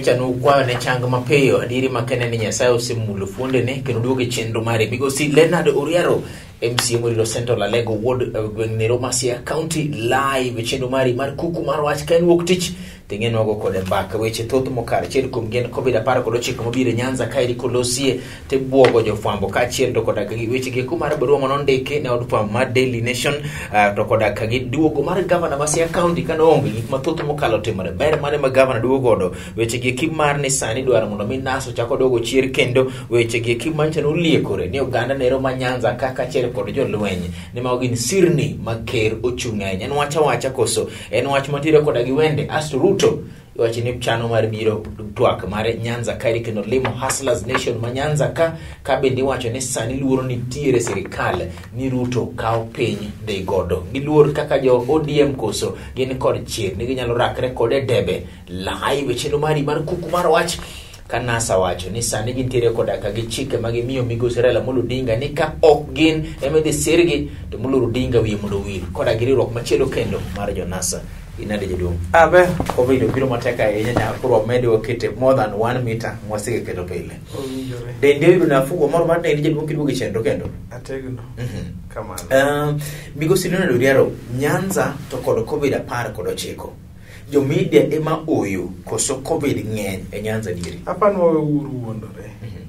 Wecha no kwayo ne chang mapiyo adiri makene ni Nyasaye osemulo fuonde ne kendo duogo chenro mare. Migosi Leonard Oriaro MCA Murilo Central Alego Ward gweng' Masia County live chenro mari mar kuku mar wach ka en wuok tich tingen wago kode mbaka weche thoth mokar chiel kuom gen COVID-19 mobire Nyanza kairi kolosie te buogo jofwambo ka chiel to koda gi weche gi kumar barua monondike ne od fwambo mar Daily Nation to koda gi duogo mar governor Masia County kano onge gik mathoth mokalo timore ber mane ma governor duogo godo weche gi kimar ni sani dwaro mondo mi naso chako dogo chier kendo weche gi kimancha no liekore ni oganda nero ma Nyanza kaka chiel kod jolweny ni ma ogin sirni maker ochung'eny en wacha koso en wach matire koda gi wende asto Ruto iwachi ni chano mar biro twak mare Nyanza kairi kendo limo Hustlers Nation ma Nyanza ka bende wacho ni sani luoro ni tiere serikal ni Ruto kao piny dei godo giluor kaka jo ODM koso gin kod chier ni ginyalo rakre kode debe live chendo mari mar kuku mar wach kanasa wacho ni sani gintiere koda ka gi chike magi miyo Migosi Raila Amolo Odinga ni ka ok gin emede sergi to Amolo Odinga wiye mondo wir koda gi riwruok machielo kendo mar jonasa inade jaduong abe COVID biro mateka yenya na kuro medo okete more than 1 meter mwasige keto pile dende yudo na fugo moro mar dende jaduong kiduogo chenro kendo ategno kamano Migosi Leonard Oriaro Nyanza to kod COVID-19 jo media ema oyo koso COVID ng'eny e Nyanza dieri apano uru wondore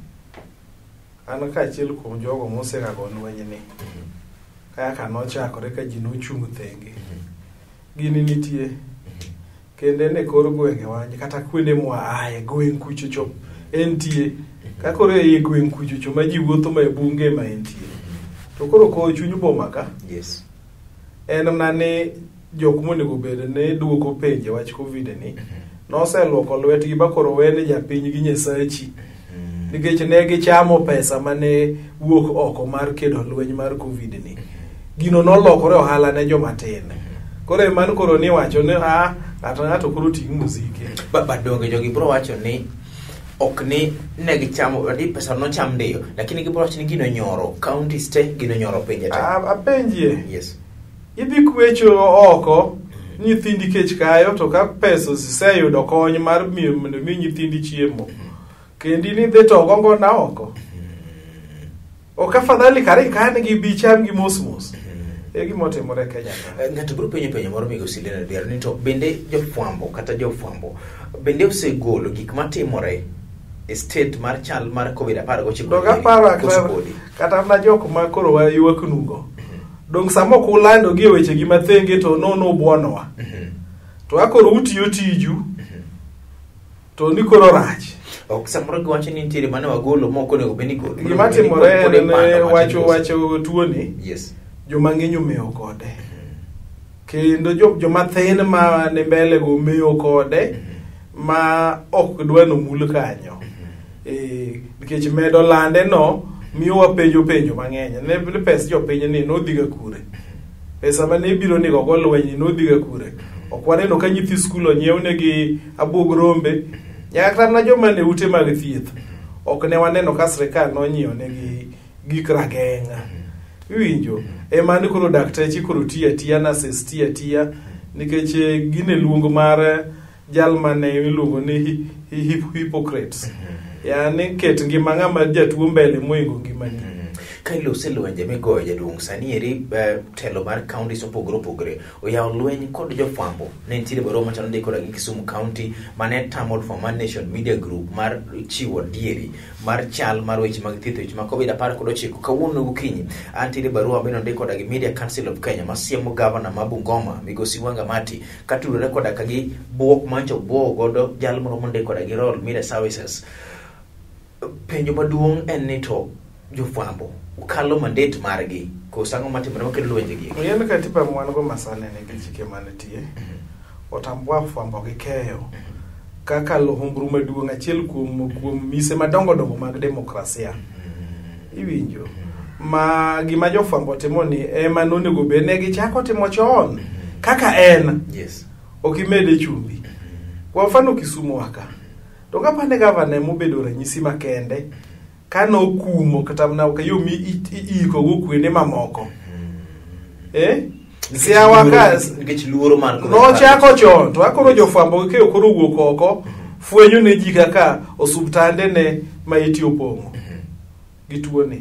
an ka chiel kuom jogo mosega gon wenyni kaka nochakore ka ji nochung thenge gini nitie kende ne kor gwenge wanje kata kwende mwa aye gweng kuchocho entie ka kore e gweng kuchocho ma ji wuotho ma bunge ma entie to koro ko chunyu boma ka yes en nane jok monego bed ne duoko penje wach COVID ni noseluoko lwetgi ba koro wene japiny gi Nyasachi nikech ne gichamo pesa mane wuok oko mar kedo lweny mar COVID ni gino nolokore ohala ne joma tin kore man koro ni wacho ni ng'ato koro ting muzike ba donge jogi bro wacho ni ok ni ne gichamo adi pesa no cham ndio lakini gibro wacho ni gino nyoro county state gino nyoro penje ta apenjie yes idhi kwecho oko nyithindi kech kayo to ka pesa oseyudo kony mar miyo mondo mi nyithindi chiemo kendi ni dhi to gongo na oko ok afadhali kare kan gi bicham gi mosmos e gimo timore Kenya ng'ato biro penjo moro Migosi Leonard Oriaro ni to bende jofwambo bende osegolo gik matimore e state mar chal mar COVID-19 doga para kata na jok ma koro wayuak nugo dong samo kulando gi weche gi mathenge to nono buonowa to akoro utiyo tiju to ni koro rach ok samoro gwacho ni ntiere mane wagolo moko nego beni golo gima timore ne wacho tuoni yes joma ng'enyo meyo kode kendo joma thin ma ne mbele go meyo kode ma ok dwano mul kanyo nikech medo lande no miyo wapenjo mang'eny ne pes jopiny ni nodhiga kure pesa mane biro ni gogo lweny nodhiga kure ok waneno ka nyithi skul onyiew negi abuog rombe nyaka na joma ne ute mag thieth ok ne waneno ka sirkal nonyiew negi gik rageng'a iwinjo ema koro dakteche koro tiya na tiya nikech gine luongo mar jalmane iluongo ni Hippocrates yani ket ngima ng'ama jatuo mbele moingo ngimani kailo selwenje migoyo jaduong sani eri telo mar counties opogore oyawo lweny kod jofwambo ne ntiere barua machano ndiko gi Kisumu County mane tamo for Man Nation Media Group mar chiwo dieri mar chal mar weche mag thieth weche mag COVID-19 kawuono gokinyi antiere barua beno ndiko gi Media Council of Kenya masiemo governor ma Bungoma Migosi Wangamati katudore koda gi buok mancho buo godo jal moro mondiko gi Royal Media Services penjo maduong en ni to jofwambo ukalo mandate margi ko sango matimore makelo lwenje gi yen katiba mwan go masane ne chike manitie otambwa fwambo gi keyo kaka lohumbru maduong achiel kuom mise madongo mag demokrasia iwinjo ma gima jofwambo timo ni ema nonego bene gi chako timo chon kaka en yes okimede chumbi kwa mfano Kisumu waka to kapande governor mobedo ranyisi makende kano kumo kata na kayomi iko gokwene mamoko siawa ka nikech luoro man no chako chon to akoro jofwambo ke okoro wuok oko fwenyo ne ji kaka osuptande ne ma iti opong'o gi tuo ni.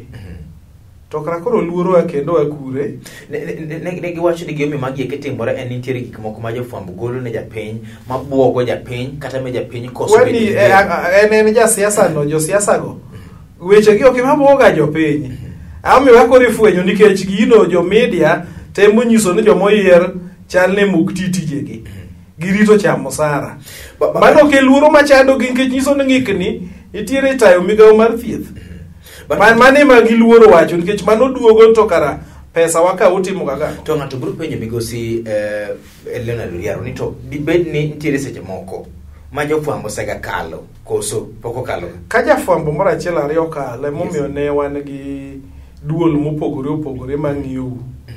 To kara koro luoro kendo akure ne giwacho ni gimi magi ketimore en nitiere gik moko ma jofwambo golo ne japiny mabuogo japiny kata me japiny koso wani en jasiasa no josiasa go weche gi ok mabuoga jopiny ami wako rifwenyo nikech gino jo media temo nyiso ni jomoyier chal ne muktitijegi girito chamo sara mano ke luoro machando gi nikech nyiso ni ngikni itiere tayo migawo mar thieth mane ma giluoro wacho nikech mano duogo to kara pesa waka utimo kaka to ng'ato biro penjo migosi Leonard Riaro ni to dibed ni nitiere seche moko ma jofwambo sega kalo koso poko kalo ka jafwambo moro achiel ariyo kale momiyo ne wan gi duol mopogore opogore mang'iyo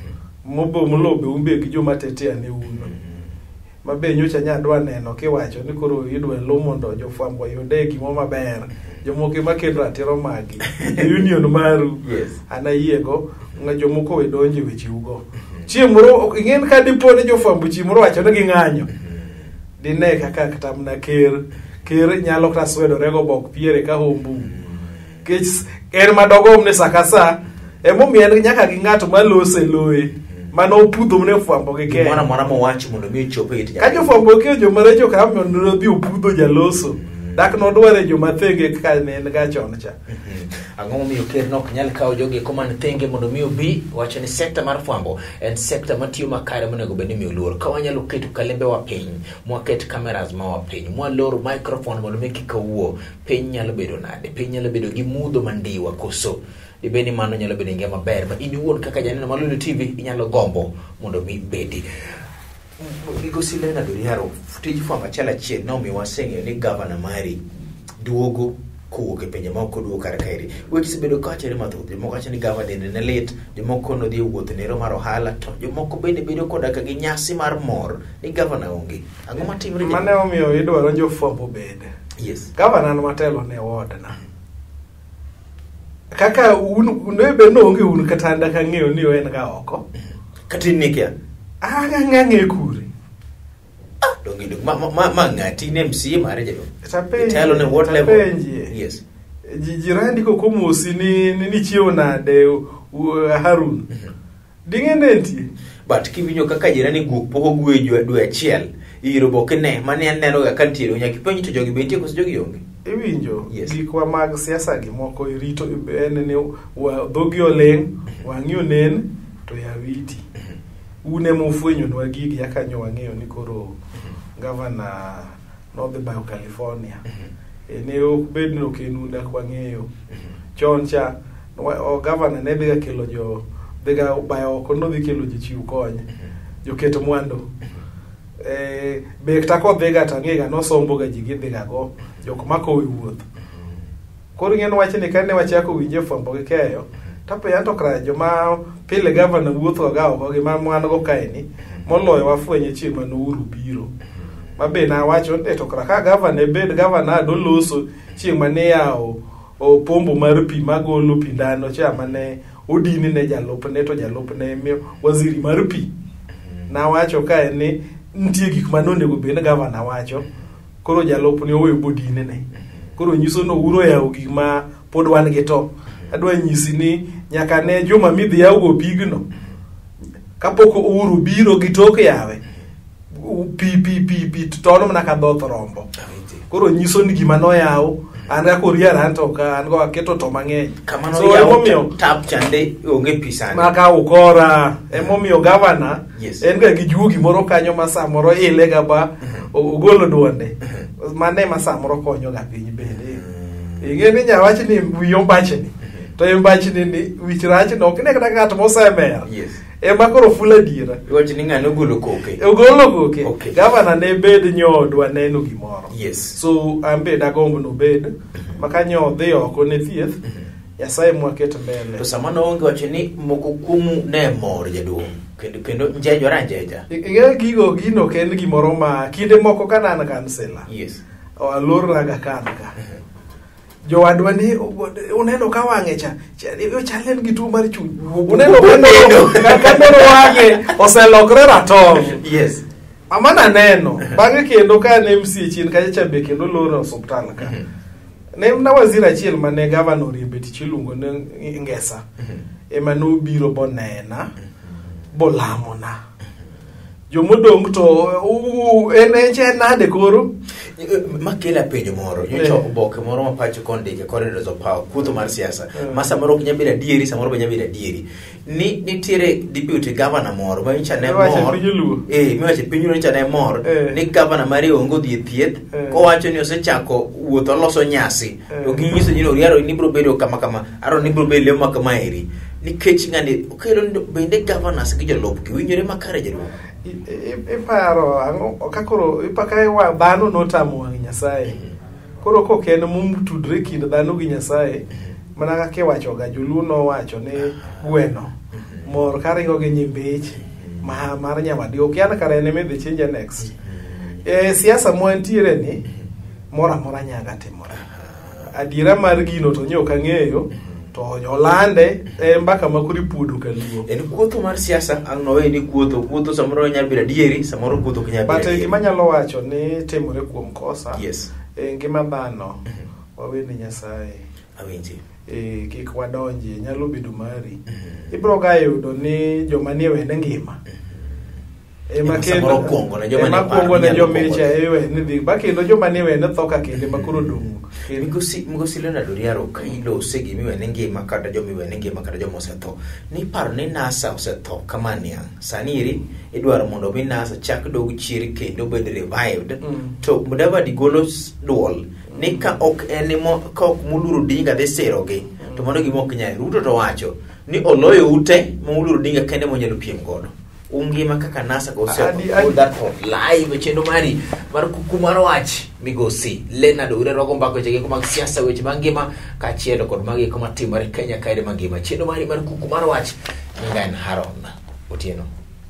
molobe umbe gi joma tetea ne uno mabe nyocha nyadwa neno kiwacho ni koro idwe lo mondo jofwambo yude gimo maber jomoko makendo ratiro magi union maru anayiego jomoko we donje weche ugo chiemoro ingen ka dipo ne jofwambo chiemoro wacho ni ging'anyo dine kaka katamna ker nyalo kata swedore go bok piere ka hombu kech er madogom ne sakasa emomiyo nyaka gi ng'ato malose loe mano pudho ne fwambo gi ke mwana mowach mondo mi chope iti ka jofwambo ke jomarecho ka mondo dhi opudho jaloso dak no dware joma thenge ka ne ga chon cha ang'o momiyo ker nok nyal kawo jogi koman thenge mondo mi obi wacho ni sekta mar fwambo en sekta matiyo makare monego bed ni miyo luor ka wanyalo keto kalembe wa piny mwaket kameras ma wa piny mwaloro microphone mondo mi kik wuo piny nyalo bedo nade piny nyalo bedo gi mudho mandiwa koso dibeni mano nyalo bedo ngima maber ma in iwuon kaka janeno mar Lulu TV inyalo gombo mondo mi bedi Migosi Leonard Riaro tij fwambo achiel nomi waseng'eyo ni gavana mari duogo kowuok e pinje moko duogo kar kaeri weche sebedo kawachore mathoth jomoko wacho ni gavana dende ne lit jomoko nodhi e wuoth nero mar ohala to jomoko bende bedo koda ka gi nyasi mar mor ni gavana onge ang'o matimre mane omiyo idwaro jofwambo bende yes gavana no matelo ne wodna kaka unebe no onge un katanda ka ng'eyo ni en ga oko katin nikia ng'e kure dongido ma ng'ati ne MCA mare jelo tapenji telo ne what level yes jirandi ko komosi ni chiwo nade Harun ding'e ntie but kiwinjo kaka jirani guok poko gwejo dwe achiel iro bokene mane neno ga kantiero nyaki penj to jogi bentie koso jogi onge iwinjo gikwa mag siasa gi moko irito en ni dhogi oleng wang'yo nen to yawiti une mufwenyo nwa gigi yakanyo wang'eyo ni koro gavana nodhi bayo California ne ok bed no kenunda kwa ng'eyo choncha gavana ne dhiga kelo dhiga bayo kono dhi kelo jichiw kony joketo mwando be tako dhiga tang'ega nosombo ga jigi dhiga go jok makowe wuoth koro ng'en wach ni kane wachako winje fwambo gi keyo tape yanto kra joma pile gavana wuotho ga oko gi mamwan go kaeni moloyo wafwenye chieng' manuru biro mabe na wacho to kra ka gavana bed gavana doloso chieng' mane yawo pombo mar pi magolo pi ndano cha mane odini ne jalupne to jalupne waziri mar pi na wacho kaeni ntie gik manonego bed gavana wacho koro jalupne oweyo bodine ne koro nyiso no uro yawo gik ma pod wan gi to adwa nyisi ni nyaka ne joma midhi yawo pigno kapok uru biro gi tok yawe pi tono mana ka dhoth rombo koro nyiso ni gima no yawo an ga koriara anto ka an go aketo to mang'eny kamano so yawo tap chande onge pisani maka ukora emomiyo gavana en ga gi juogi moro kanyo ma samoro ile ga ba ogolo duonde mane ma samoro konyo ga piny bende ingeni nyawachi ni wiyo mbachni to mbachni ni wich rach no kine kata ng'at mosemer ema koro fula diera iwacho ni ng'ano ogolo koke okay. Gavana ne bed nyodwa neno gimoro so ambe dagombo no bed maka nyodhi oko ne thieth Nyasaye mwaket mbele to sama no onge wacho ni moko kumu ne mor jaduong' kendo njejo ranjeja ing'e gigo gino ken gimoro ma kinde moko kana an kansela alor raga kanka jowadwa ni uneno ka wang'e cha chalen gi tuo mar chuny uneno ka neno wang'e oselokre ratong amana neno bang'e kendo ka ne MC chien kacha chabe kendo loro hospital ka ne na waziri achiel mane governor Riebeti chiluongo ne Ngesa ema no biro bonena bolamona jomodong to en nade koro makela penjo moro nyocha oboke moro ma pacho kondike corridors of power kudho mar siasa ma samoro nyabira dieri samoro nyabira dieri ni nitiere deputy governor moro ma nyocha ne mor miwache pinyu nyocha ne mor ni governor mari ongo dhi thieth ko wacho ni osechako wuotho loso nyasi to ginyiso ni Oriaro ni bro bedo kama aro ni bro bedo kama eri nikech ng'ani okelo bende governors gi jolop gi winjore makare jero iparo ang'o kakoro ipakai wa dhano notamo wang' Nyasaye koro koken mum tudre kind dhano gi Nyasaye mana kaka iwacho ga Joluo nowacho ni gweno mor karingo gi nyimbich mar nyawadi okiana kare ne medhi change next siasa mwantiere ni mora nyaga timore adiera mar gino to nyoka ng'eyo to olande mbaka makuri puodo kaluo en kuotho mar siasa ang' nowe ni kuotho samoro nyabira dieri samoro kuotho nyabira but gima nyalo wacho ni timore kuom kosa yes ngima dhano wawene Nyasaye awinji kik wadonje nyalo bedo mari ibro ga yudo ni joma nie wene ngima samoro kongo na joma ne jomecha ewe ni dhi bakendo joma nie wene thoka kende makuro dongo migosi Leonard Oriaro ka ilose gi miwene ngima kata jomi wene ngima kata jomo osetho ni paro ni NASA osetho kamania sani iri idwaro mondo mi NASA chak dog chiri kendo bed revived to Mudavadi golo duol ni ka ok enimo ka ok Muluru Odinga dhi siro gi to mondo gimok nyai Ruto to wacho ni oloyo ute Muluru Odinga kende monyalo piem godo ungima kaka NASA go se that live chendo mari mar kukumaro wach migosi Leonard Oriaro go mbako chege kuma siasa weche mangima ka chielo kod magi kuma timore Kenya kaide mangima chendo mari mar kukumaro wach ngan Haron Otieno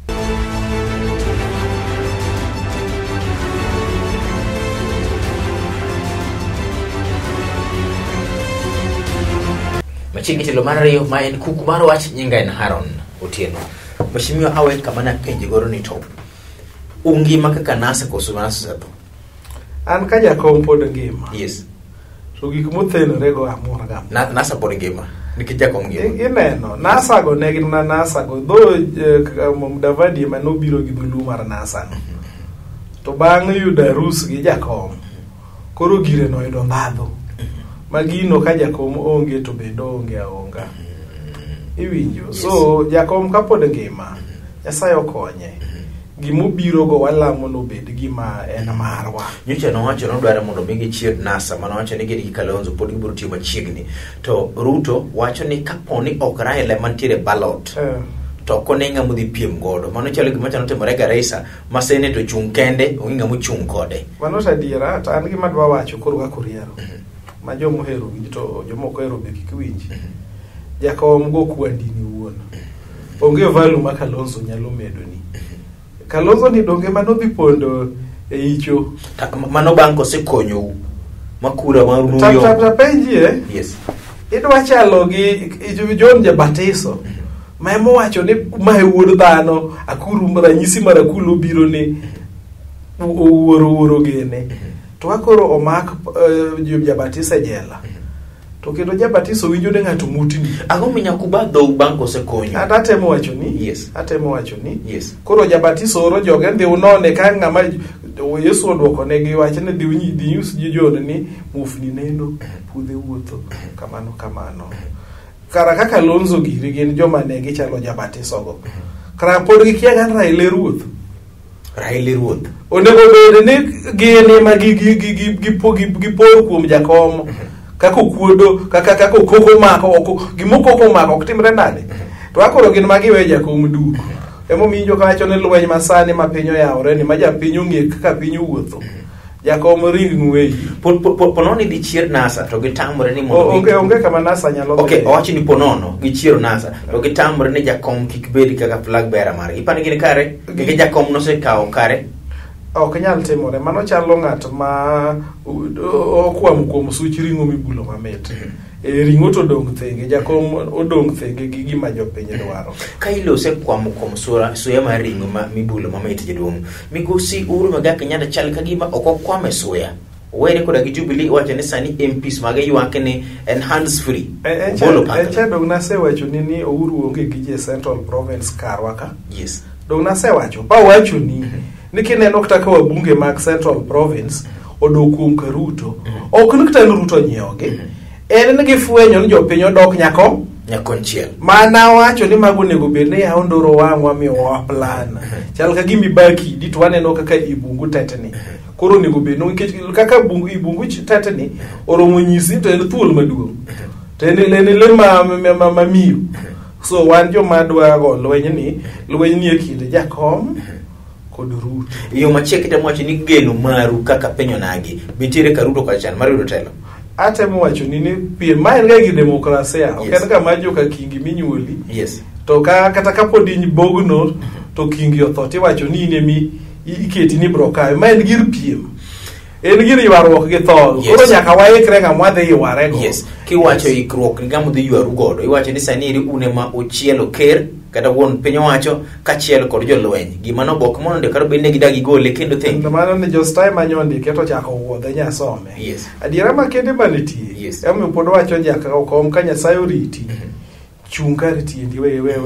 machingi telo marayo ma en kukumaro wach ngan Haron Otieno Mheshimiwa awe kama na penje goro ni top ungima kaka NASA koso NASA to an ka jakom pod ngima yes so gik mothenore go amora ga NASA pod ngima nikija kom ngima ineno NASA go ne gin na NASA go do Mudavadi manobiro gi dhulu mar NASA to bang' yudo rus gi jakom koro gire no ido ndadho magino ka jakom onge to bedo onge aonga iwinjo so jakom kapod ngima Nyasaye okonye gimobiro go walamo no bed gima en marwa nyocha no wacho no dware mondo bigi chier NASA mano wacho ni gidi Kalonzo pod gibiro timo chiegni to Ruto wacho ni kaponi ok Raila mantiere ballot to konenga mudhi piem godo mano chalo gima chano timore Garissa masene to chung kende onginga muchung kode mano tadiera ta an gima dwa wacho koro ga Oriaro ma jomo hero winjo to jomoko hero be kikwinji jakom go kwandi ni wuon onge value ma Kalonzo nyalo medo ni Kalonzo ni donge manodhi pondo e icho mano banko se konyo makura maruyo tata penjie yes idwa chalo gi John Jabatiso ma emo wacho ni ma wuod dhano akuru ranyisi mar akulo biro ni wuoro gene to akoro omak Jabatiso jela to kendo Jabatiso winjo ne ng'ato mutini ang'o minya kubadho banko se konyo atemo wacho ni yes yes koro Jabatiso oro joge ndi unone ka ng'ama Yesu odwoko ne gi wach ne dhi news ji jon ni mufni neno pudhe wuotho kamano kara kaka Kalonzo giri gin joma ne gichalo Jabatiso go kara pod gikia gan Raila Ruoth onego bed ni gini ma gipor kuom jakom kako kuodo kaka koko mako gimoko mako oktimre nade to akoro gin magiwe jakom duko emo minjo kacho ne lweny masani ma pinyo yaore ni ma japinyo ng'e kaka pinyo wuotho jakom ring ng'wei pononi di chier NASA to gitamore ni mondo onge kama NASA nyalo okay owachi ni ponono gi chier NASA to gitamore ni jakom kik bedi kaka flag bearer mare ipani gini kare gi jakom no se kawo kare ok nyal timore mano chalo ng'at ma okwam kuom such ring'o mibulo mamit ring'o to odong' thenge, jakom odong' thenge gi gima jopiny dwaro. Ka ilose kuom suya mar ring'o mibulo mamit jaduong', migosi Uhuru Muigai Kenyatta chal ka gima ok okwame suya. Were koda gi Jubilee wacho ni sani MPs mage ywak ni en hands free. Dong nasewacho ni Uhuru onge gi je Central Province karwa ka. Yes. Dong nasewacho pa wacho ni kineno kata ka wabunge mag Central Province odok kuom Ruto, ok ni kata Ruto nyiewogi. En ni gifwenyo ni jopiny odok nyako nyakonchiel. Mana wacho ni mago nego bed ni ondoro wangwa miwa plan. Chal ka gimi baki dit waneno kaka ibungu tetni. Koro nego bed no kaka ibungu tetni oromo nyisi to en thuol maduong'. To en le mamiyo. So wan joma dwa go lweny ni e kind jakom kod Ruto. Yo machiek temo wacho ni geno maru kaka penyo nagi bintiere ka Ruto kwa chan mar yudo telo. Atemo wacho ni piem ma en ga gi demokrasia, ok en ga majo ka kingi minyuoli. Yes. To kata ka pod in bogno to kingi otho tiwacho ni ine mi iketi ni brokayo, ma en gir piem. En gir ywaruok gi thol. Koro nyaka waikre nga mwadhi yware go. Yes. Kiwacho ikruok ni gamu dhi ywaru godo. Iwacho ni sani iri une ma ochielo ker kata won piny owacho kachiel kod jolweny. Gima no bok mondo ndikaro bende gidagi gole kendo thing. Mano ni just time anyondi keto chako wuodhe nyasome. Yes. Adiera makende manitie. Yes. Emi pod wacho nyaka okom ka Nyasaye oriti. Chunga ritiendi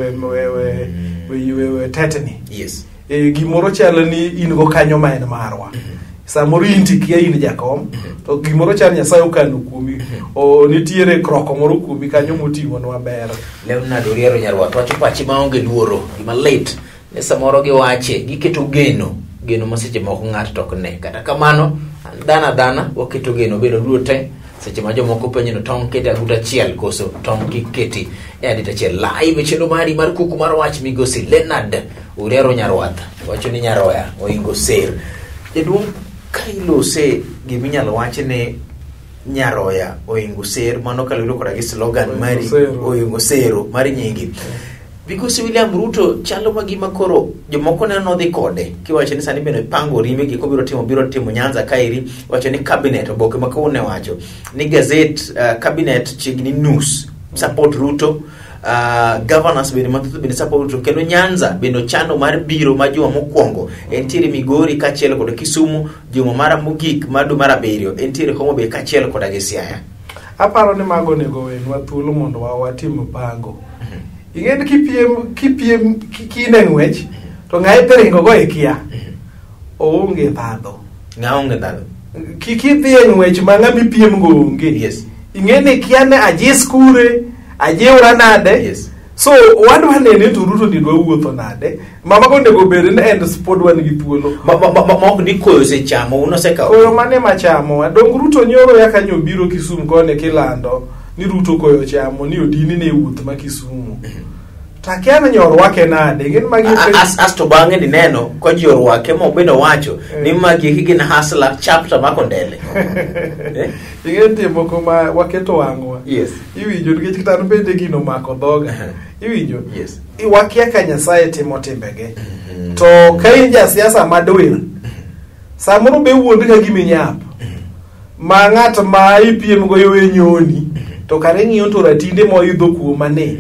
we tetni. Yes. Gimoro chalo ni in go kanyo ma en marwa. Samoro inti kia in jakom, to gimoro chal Nyasaye okano kuomi, o nitiere kroko moro kuomi kanyo moting'o nwa ber. Leonard Oriero Nyarwath wacho pachi maonge luoro, gima late, ne samoro giwache, giketo geno maseche moko ng'ato tok ne. Kata kamano, dana, waketo geno bedo duote, seche ma jomoko penjo tong' kete aguta chiel, koso tong' kiketi adita chiel. Live chendo mari mar kuku mar wach migosi Leonard Oriero Nyarwath, wacho ni Nyaroya, oingo ser. Jaduong' ka ilose giminyalo wache ne Nyaroya oingo ser, mano kaluro koda gi slogan mari oingo sero mari nyingi. Because William Ruto chalo magima koro jomoko ne nodhi kode kiwacho ni sani bende pango rime gi biro timo Nyanza kairi, wacho ni cabinet oboke makone wacho ni gazette cabinet chigni news support Ruto. Governors bende mathuth bende support Ruto, kendo Nyanza bende chano mar biro ma juma mokwongo entiere Migori kachiel kod Kisumu, juma mara mogik madu mara beriyo entiere Homa Bay kachiel kod Siaya. Aparo ni mago nego wenwa thuolo mondo watim pango. Ing'ed kipiem kine ng'wech to ng'ae peringo go ikia oonge dhadho. Ng'aonge dhadho. Kidhi e ng'wech ma ng'ami piem go onge. Yes. Ing'ene kiane aje skure aje ura nade. Yes. So wadwa nene to Ruto ni dwa wuotho nade. Mama go nego bed ni end sport wan gi thuolo. Mok ni koyo se chamo uno se ka. Koyo mane machamo. Dong Ruto nyoro ya kanyo biro Kisumu kone kilando ni Ruto koyo chamo ni odini ne wuoth ma Kisumu. Takiana nyorwake nade gin magi asto bange ni neno ko jorwake mo bendo wacho ni magi higin hasla chapter makondele. Ingente moko ma waketo wangwa. Yes. Iwinjo nikech kitano bende gino mako dhoga. Iwinjo. Yes. Iwakia ka Nyasaye timo timbege. To ka inja siasa madwil. Samoro be wuondi ka giminyap. Ma ng'at ma ipiem go yowe nyoni. To kare ng'iyo to ratinde mo idho kuoma ne.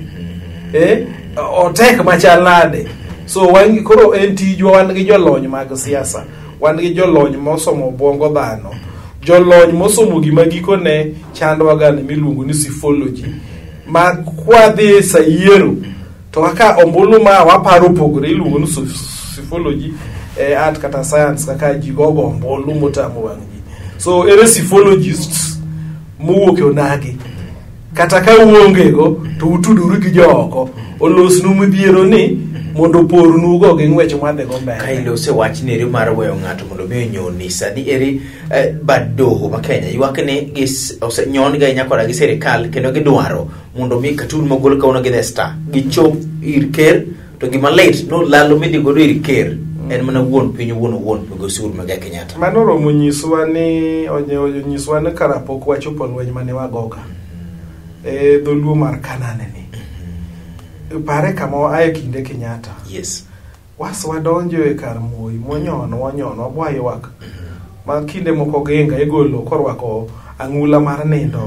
Otek machal nade. So wangi koro en tijwa wan gi jolony mag siasa. Wan gi jolony mosomo bongo dhano. Jolony mosomo gima gikone chandwa gane miluongo ni physiology. Ma kwadhi sayiero to kaka ombulu ma waparo pogore iluongo ni physiology art kata science kaka jigogo ombulu motamo wangi. So ere physiologists muwuok e onagi. Kata ka uonge go to utuduru gi joko olosnu midhiero ni mondo pornu go gi ng'wech madhe go mbele. Ka ilose wach nere mar weyo ng'ato mondo mi nyoni sani ere badoho ma Kenya ywakne gis ose nyon ga nyakora gi serikal kendo gidwaro mondo mi katun mogol ka ono gi the Star gichop ir ker to gima late no lalo midi godo ir ker en mana wuon piny wuon Migosi Uhuru Muigai Kenyatta. Mano romo nyiswa ni nyiswa ni karapok wachopo lweny mane wagoga dholuo mar Kanane ni. Pare kama ayo kinde Kenyatta. Yes. Wadonjo e kar Moi monyono wabwayo wak. Ma kinde moko genga igolo korwako ang'ula mar nindo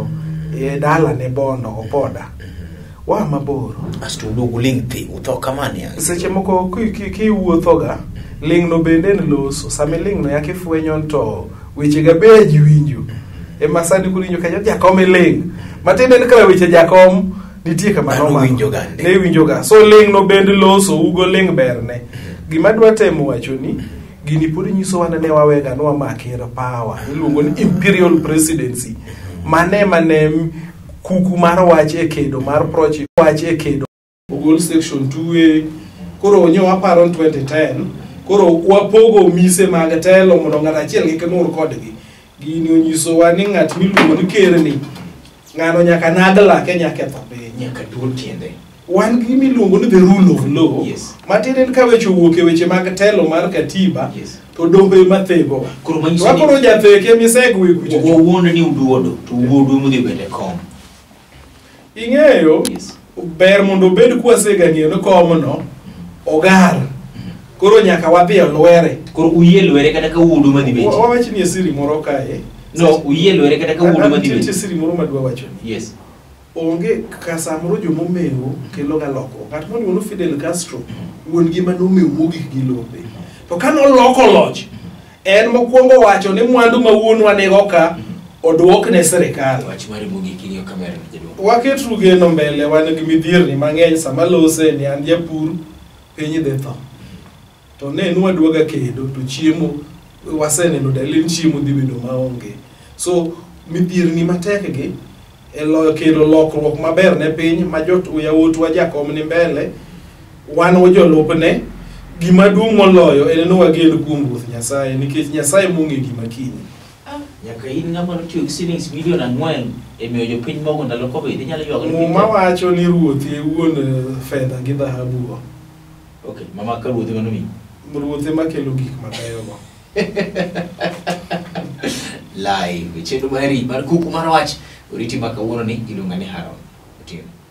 e dala ne bondo opoda wa maboro asto dugu lingthi utoka mania seche moko ki wuotho ga ling no bende ne loso same ling no yake fwenyo to weche ga beji winjo e masani kurinyo kanyo jakom ling matinde ne kala weche jakom nitie kama no winjo gande ne winjo ga so ling no bende loso ugo ling berne gima dwa temo wacho ni gini podi nyiso wana ne wawega no makira power iluongo ni imperial presidency mane kuku mar wache kedo mar prochi wache kedo ogol section 2A koro onyo aparo 2010 koro wapogo mise mag telo mondo ng'at achiel gi kenur kodgi gini onyiso wa ni ng'at miluongo ni ker ni ng'ano nyaka nagla ke nyaka ketho piny nyaka duol tiende wan gi miluongo ni the rule of law matinde ka weche wuok e weche mag telo mar katiba to dombe mathego koro manyiso ni koro jatheke misegwe kucho wuonde ni uduodo to wuodu mudhi bende kom ing'eyo ber mondo bed kwasega ng'eyo komno ogar koro nyaka wadhi olwere koro uyie lwere kata ka wuodu madhi bende wawachi ni siri moro kae no uyie lwere kata ka wuodu madhi bende siri moro madwa wacho ni onge kasamoro jomomeo kelo ga loko ng'at moni wono Fidel Castro wuon gi manomeo mogik gi lope to kano loko loch en mokwongo wacho ni mwandu ma wuonwa nego ka odwok ne serikal wach mari mogik ing'eyo kamera ni jadwong waketu geno mbele wan gi midhierni mang'eny sama lose ni an japur piny dhi tho to ne nwa duoga kedo to chiemo waseneno dalil chiemo dhi bedo maonge so midhierni matek gi elo kelo lokruok maber ne piny ma yawuotwa jakom ni mbele wan wajolupne gima duong' moloyo en no wagen kuom Ruoth Nyasaye nikech Nyasaye mong'e gima kiny nyaka in ng'ama notiyo gi shillings milion 4 e miyo jopiny mogo ndalo Covid inyalo ywak ni muma wacho ni ruoth e wuon fedha gi dhahabu okay mama ka ruoth mano mi ruoth ema kelo gik mabeyo go live chenro mari mar kuku mar wach oriti maka wuono ni iluonga ni Haron Otieno